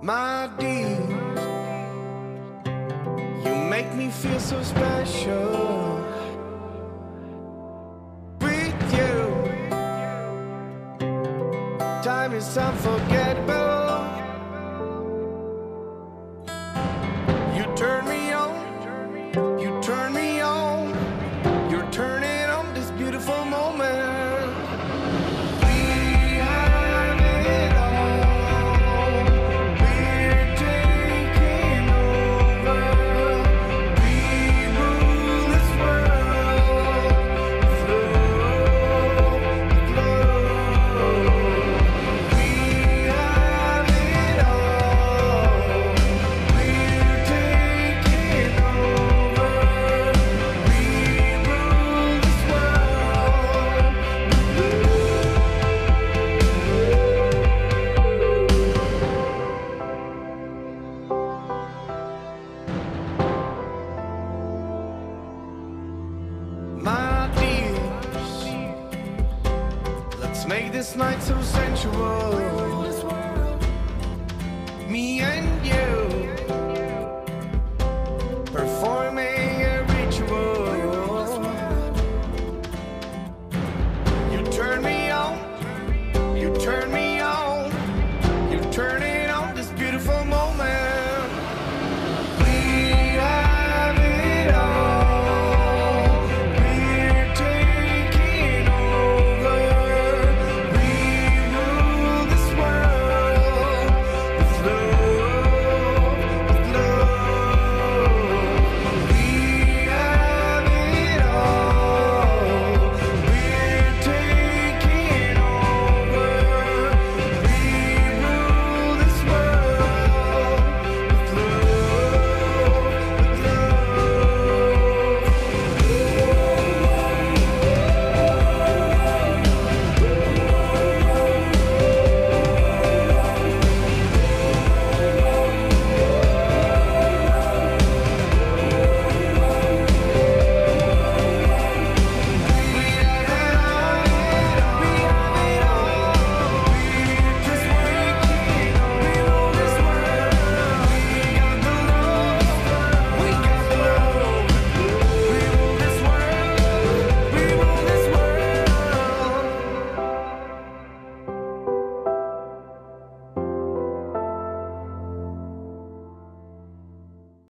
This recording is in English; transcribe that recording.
My dear, you make me feel so special. With you, time is unforgettable. You turn me on, you turn me on, you're turning on this beautiful moment. My dears, let's make this night so sensual. Me and you.